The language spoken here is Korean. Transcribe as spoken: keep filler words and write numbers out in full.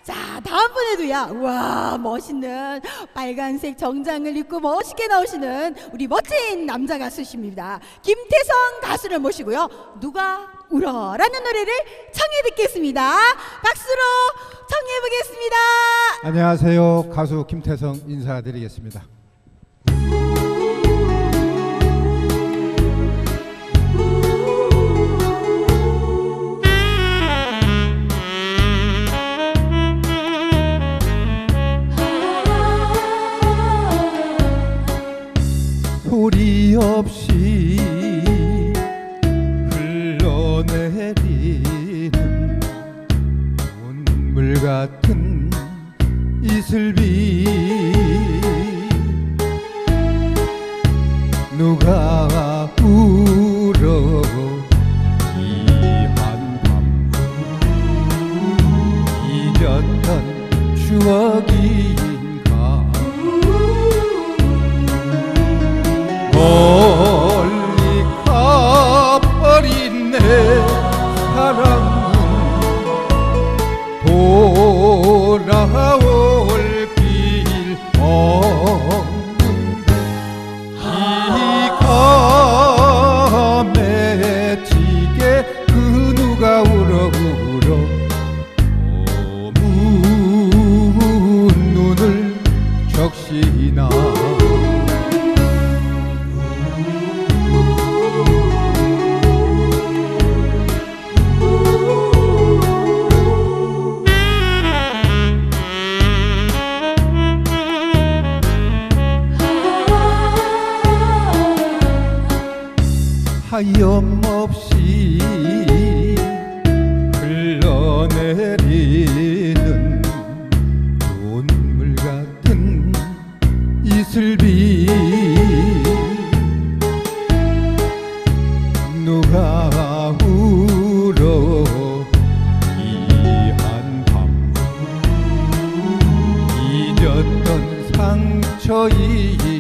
자, 다음번에도야, 우와, 멋있는 빨간색 정장을 입고 멋있게 나오시는 우리 멋진 남자 가수십니다. 김태성 가수를 모시고요. 누가 울어라는 노래를 청해 듣겠습니다. 박수로 청해 보겠습니다. 안녕하세요. 가수 김태성 인사드리겠습니다. 소리 없이 흘러내리는 눈물 같은 이슬비 누가 울어 이 한밤 잊었던 추억인가 멀리 가버린 내 사랑은 돌아올 길 없는데 이 감에 지게 그 누가 울어 울어 어문 눈을 적시나 하염없이 흘러내리는 눈물 같은 이슬비 누가 울어 이 한밤 잊었던 상처이